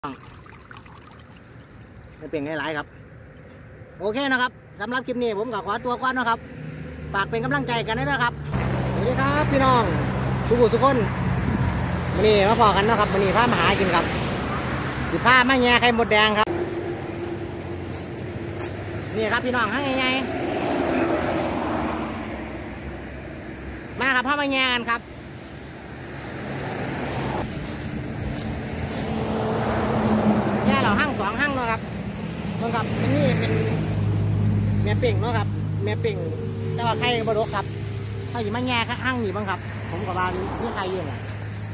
ไม่เป็นหลายๆครับโอเคนะครับสำหรับคลิปนี้ผมก็ขอตัวก่อนนะครับฝากเป็นกำลังใจกันด้วยนะครับสวัสดีครับพี่น้องสุขุสุขคนวันนี้มาพอกันนะครับวันนี้พามาหากินครับสิพามาแง่ไข่มดแดงครับนี่ครับพี่น้องให้ไงมาครับพามาแง่กันครับแง่เราหั่ง2 หั่งนะครับนี่ครับนี่เป็นแม่เป่งเนาะครับแม่เป่งแต่ว่าไข่บดกครับเขาอยู่มาแง่หั่งนี่บ้างครับผมกับบ้านนี่ไข่อยู่เนี่ย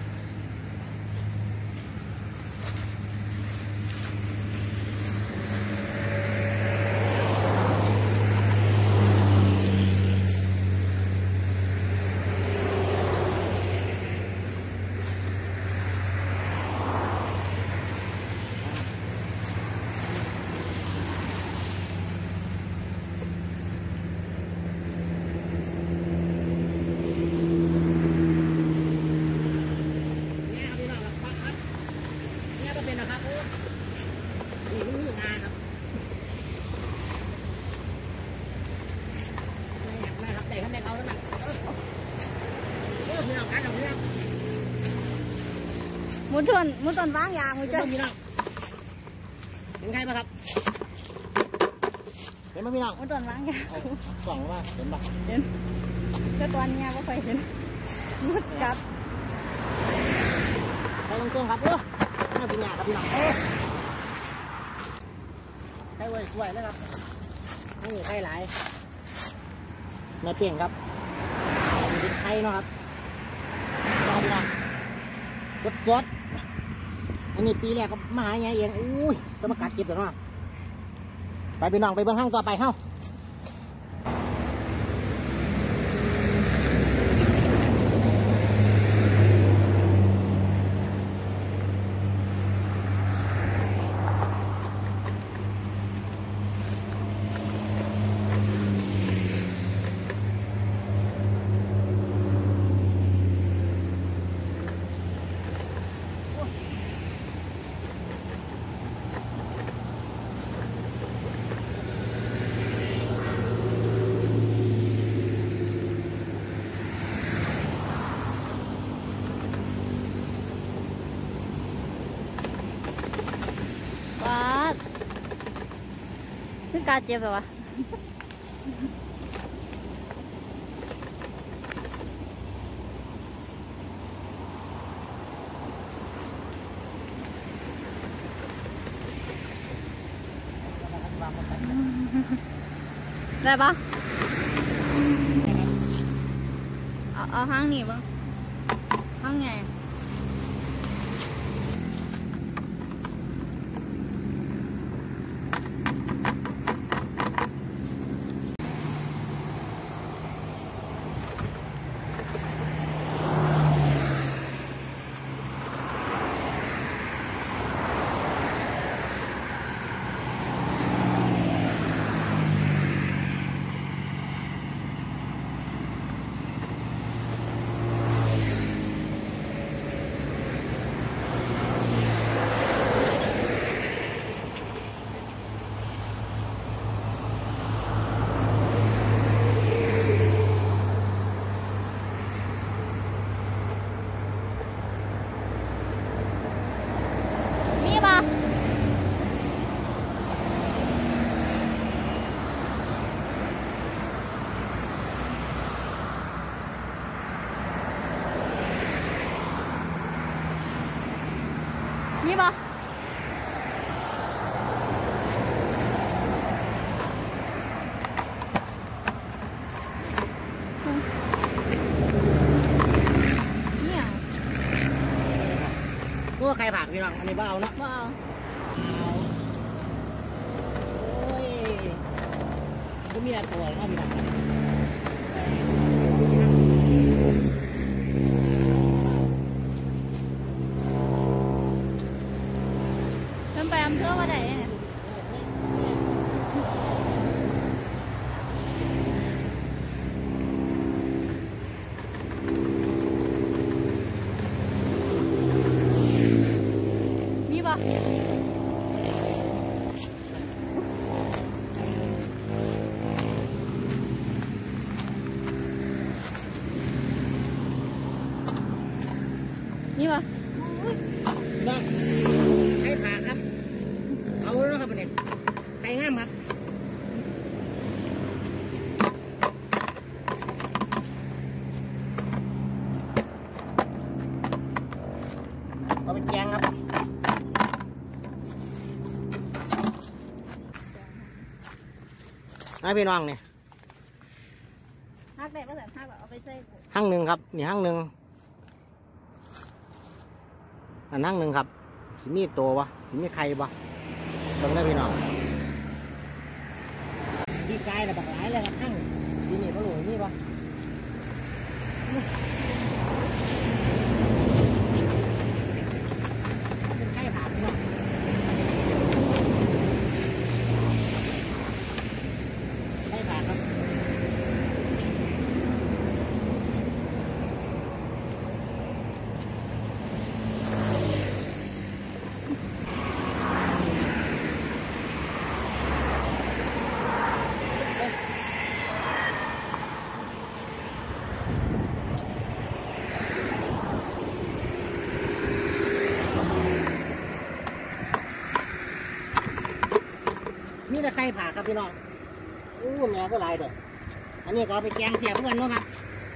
นะครับนี่มันมีงานครับไม่ครับได้ครับได้เอาแล้วนะพี่น้องกันเราพี่น้องมุนต้นวางยางมุนต้นพี่น้องเห็นใครปะครับเห็นไหมพี่น้องมุนต้นวางยางกล่องว่าเห็นปะเห็นแต่ตอนนี้ไม่ค่อยเห็นมุดกัดไปตรงๆครับน่าเป็นหยาครับพี่น้องไข่ไว้สวยนะครับนี่ไข่หลายแม่เป่งครับเป็นไข่เนาะครับพี่น้องสดอันนี้ปีแรกก็มาหาไงเองอุ้ยต้องมากัดเก็บเดี๋ยวเนาะไปพี่น้องไปเบื้องห้างต่อไปเข้าคือการเจ็บเหรอวะได้ปะเอาห้างนี่บ้างห้างไงนี่ปะเนี่ยพวกใครผักพี่น้องอันนี้บ้าเอาเนาะบ้าโอ้ยก็มีตัวนะพี่น้องไปอำเภอมาไหนเนี่ยมีปะให้พี่น้องเนี่ยหักได้ภาษาหักแบบเอาไปใส่หั่งหนึ่งครับนี่หั่งหนึ่งอันหั่งหนึ่งครับสิมีตัววะสิมีไข่ปะตรงนี้พี่น้องพี่กายน่ะบักหลายเลยครับหั่งทีนี่เขาหลุยนี่ปะเป็นไข่ผ่าพี่น้องไข่ผ่าครับ นี่จะไข่ผ่าครับพี่น้องอู้แม่ก็หลายเด้ออันนี้ก็เอาไปแกงเสียบเพื่อนเนาะครับ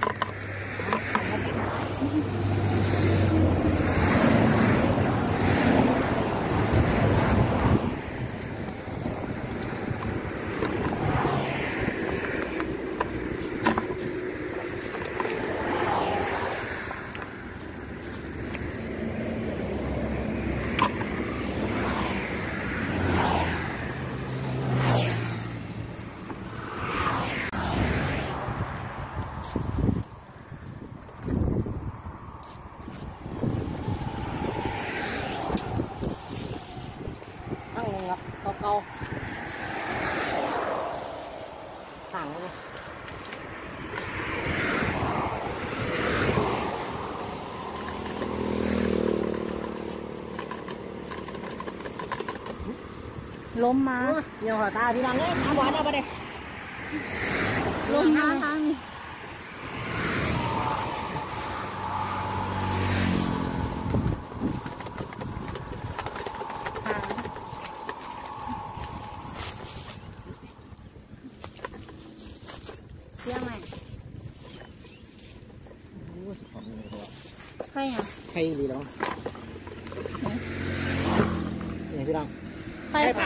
ตั้งลงครับเกาๆห่างเลยล้มมาเดี๋ยวหัวตาพี่น้องเนี่ยน้ำหวานเอาไปเลยล้มมาทางนี้เสียงไหมใครอ่ะไข่ดีแล้วนี่พี่น้องใครผ่า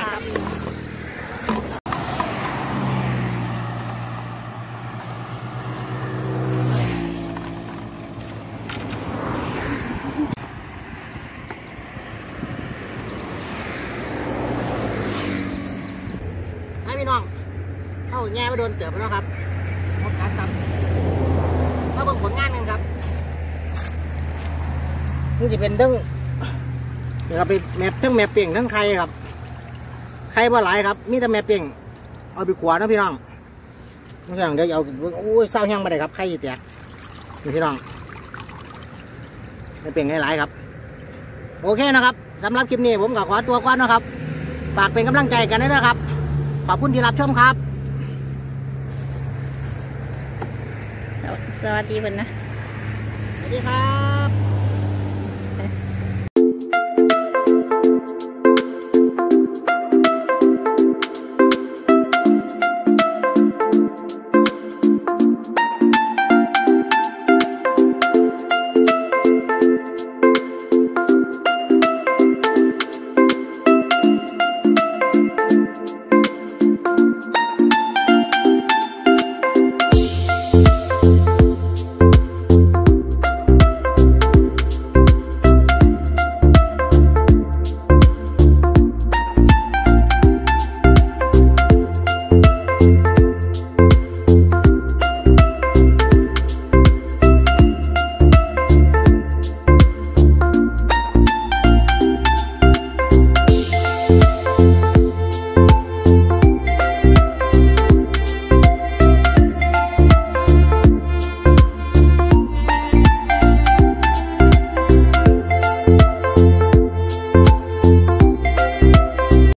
ให้พี่น้องเข้าแง่ไม่โดนเติบแล้วครับหมดการครับมาเบิ่งผลงานกันครับนี่จะเป็นทั้งเดี๋ยวเราไปแมปทั้งแมปเปลี่ยงทั้งไข่ครับไข่บ่หลายครับมีแต่แมปเปลี่ยงเอาไปขวานะพี่น้องนี่อย่างเดี๋ยวเอาโอ้ยเศร้าแห้งไปเลยครับไข่แตกนี่พี่น้องแมปเปลี่ยงหลายๆครับโอเคนะครับสำหรับคลิปนี้ผมก็ขอตัวก่อนนะครับฝากเป็นกำลังใจกันด้วยนะครับขอบคุณที่รับชมครับสวัสดีเพิ่นนะสวัสดีครับ